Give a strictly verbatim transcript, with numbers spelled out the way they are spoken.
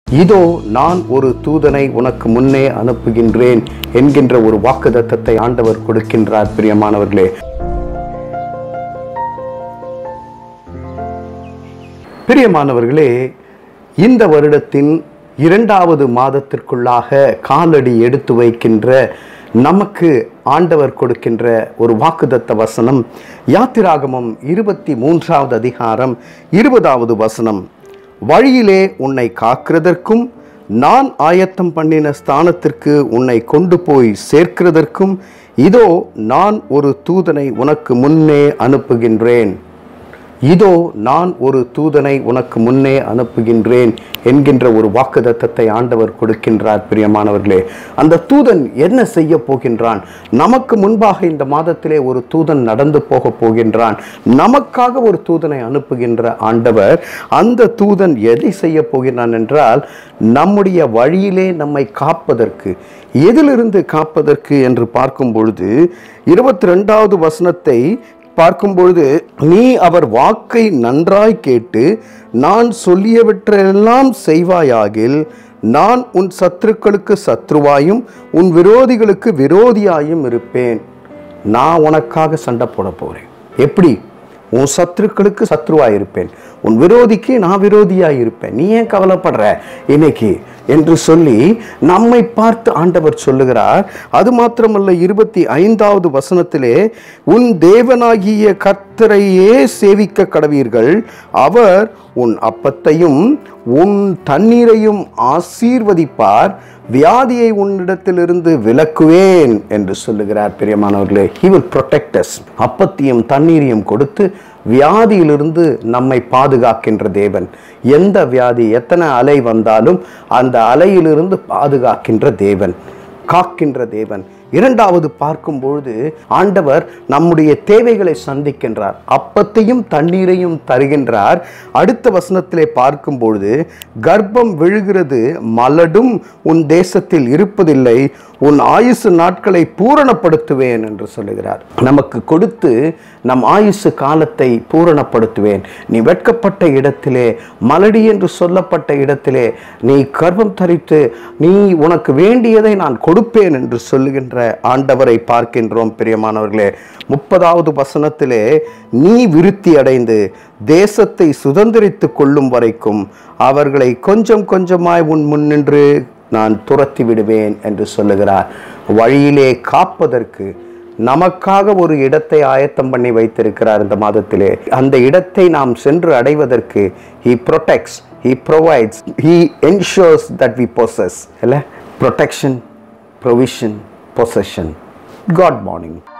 இதோ நான் ஒரு தூதனை உனக்கு முன்னே அனுப்புகின்றேன் என்கின்ற ஒரு வாக்குத்தத்தத்தை ஆண்டவர் கொடுக்கின்றார். பிரியமானவர்களே, பிரியமானவர்களே இந்த வருடத்தின் இரண்டாவது மாதத்திற்குள்ளாக காலடி எடுத்து வைக்கின்ற நமக்கு ஆண்டவர் கொடுக்கின்ற ஒரு வாக்குத்தத்த வசனம் யாத்திராகமம் இருபத்தி மூன்றாவது அதிகாரம் இருபதாவது வசனம். வழியிலே உன்னை காக்கிறதற்கும் நான் ஆயத்தம் பண்ணின ஸ்தானத்திற்கு உன்னை கொண்டு போய் சேர்க்கிறதற்கும் இதோ நான் ஒரு தூதனை உனக்கு முன்னே அனுப்புகின்றேன். இதோ நான் ஒரு தூதனை உனக்கு முன்னே அனுப்புகின்றேன் என்கின்ற ஒரு வாக்குத்தத்தத்தை ஆண்டவர் கொடுக்கின்றார். பிரியமானவர்களே, அந்த தூதன் என்ன செய்ய போகின்றான்? நமக்கு முன்பாக இந்த மாதத்திலே ஒரு தூதன் நடந்து போக போகின்றான். நமக்காக ஒரு தூதனை அனுப்புகின்ற ஆண்டவர் அந்த தூதன் எதை செய்ய போகிறான் என்றால், நம்முடைய வழியிலே நம்மை காப்பதற்கு. எதிலிருந்து காப்பதற்கு என்று பார்க்கும் பொழுது இருபத்தி ரெண்டாவது வசனத்தை பார்க்கும்பொழுது, நீ அவர் வாக்கை நன்றாய் கேட்டு நான் சொல்லியவற்றெல்லாம் செய்வாயாகில் நான் உன் சத்துருக்களுக்கு சத்ருவாயும் உன் விரோதிகளுக்கு விரோதியாயும் இருப்பேன். நான் உனக்காக சண்டை போட போறேன். எப்படி? உன் சத்துருக்களுக்கு சத்ருவாய் இருப்பேன், உன் விரோதிக்கு நான் விரோதியாய் இருப்பேன். நீ ஏன் கவலைப்படுற இன்னைக்கு என்று சொல்லி நம்மை பார்த்து ஆண்டவர் சொல்லுகிறார். அது மாத்திரமல்ல, இருபத்தி ஐந்தாவது வசனத்திலே, உன் தேவனாகிய கர்த்தரையே சேவிக்க கடவீர்கள், அவர் உன் அப்பத்தையும் உன் தண்ணீரையும் ஆசீர்வதிப்பார், வியாதியை உன்னிடத்திலிருந்து விலக்குவேன் என்று சொல்லுகிறார். பிரியமானவர்களே, he will protect us. அப்பத்தையும் தண்ணீரையும் கொடுத்து வியாதியிலிருந்து நம்மை பாதுகாக்கின்ற தேவன். எந்த வியாதி, எத்தனை அலை வந்தாலும் அந்த அலையிலிருந்து பாதுகாக்கின்ற தேவன், காக்கின்ற தேவன். இரண்டாவது பார்க்கும் பொழுது ஆண்டவர் நம்முடைய தேவைகளை சந்திக்கின்றார், அப்பத்தையும் தண்ணீரையும் தருகின்றார். அடுத்த வசனத்திலே பார்க்கும் பொழுது, கர்ப்பம் விழுகிறது மலடும் உன் தேசத்தில் இருப்பதில்லை, உன் ஆயுசு நாட்களை பூரணப்படுத்துவேன் என்று சொல்லுகிறார். நமக்கு கொடுத்து நம் ஆயுசு காலத்தை பூரணப்படுத்துவேன். நீ வெட்கப்பட்ட இடத்திலே, மலடி என்று சொல்லப்பட்ட இடத்திலே நீ கர்ப்பம் தரித்து நீ உனக்கு வேண்டியதை நான் கொடுப்பேன் என்று சொல்லுகின்ற ஆண்டவரை பார்க்கின்றோம். பிரியமானவர்களே, முப்பதாவது வசனத்திலே, நீ விருத்தி அடைந்து தேசத்தை சுதந்திரித்து கொள்ளும் வரைக்கும் அவர்களை கொஞ்சம் கொஞ்சமாய் உன் முன்னின்று நான் துரத்தி விடுவேன் என்று சொல்லுகிறார். வழியிலே காப்பதற்கு நமக்காக ஒரு இடத்தை ஆயத்தம் பண்ணி வைத்திருக்கிறார் இந்த மாதத்திலே. அந்த இடத்தை நாம் சென்று அடைவதற்கு he protects, he provides, he ensures that we possess. Protection, provision, possession. God morning.